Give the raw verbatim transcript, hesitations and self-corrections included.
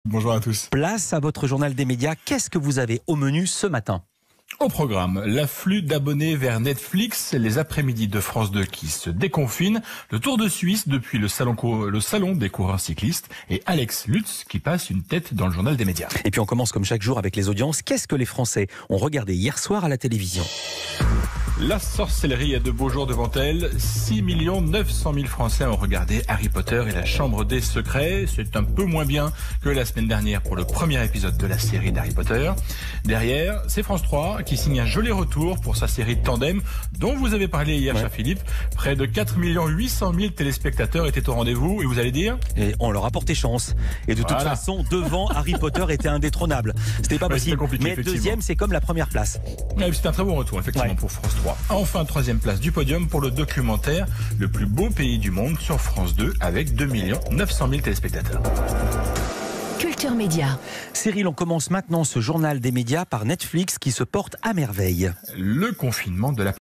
Bonjour à tous. Place à votre journal des médias. Qu'est-ce que vous avez au menu ce matin ? Au programme, l'afflux d'abonnés vers Netflix, les après-midi de France deux qui se déconfinent, le Tour de Suisse depuis le salon, le salon des coureurs cyclistes et Alex Lutz qui passe une tête dans le journal des médias. Et puis on commence comme chaque jour avec les audiences. Qu'est-ce que les Français ont regardé hier soir à la télévision ? La sorcellerie a de beaux jours devant elle. six millions neuf cent mille Français ont regardé Harry Potter et la Chambre des Secrets. C'est un peu moins bien que la semaine dernière pour le premier épisode de la série d'Harry Potter. Derrière, c'est France trois qui signe un joli retour pour sa série Tandem dont vous avez parlé hier, ouais. cher Philippe. Près de quatre millions huit cent mille téléspectateurs étaient au rendez-vous et vous allez dire ? Et on leur a porté chance. Et de toute voilà. façon, devant, Harry Potter était indétrônable. C'était pas possible. Ouais, Mais deuxième, c'est comme la première place. Ouais, c'est un très bon retour, effectivement, ouais. pour France trois. Enfin, troisième place du podium pour le documentaire Le plus beau pays du monde sur France deux avec deux millions neuf cent mille téléspectateurs. Culture Média. Cyril, on commence maintenant ce journal des médias par Netflix qui se porte à merveille. Le confinement de la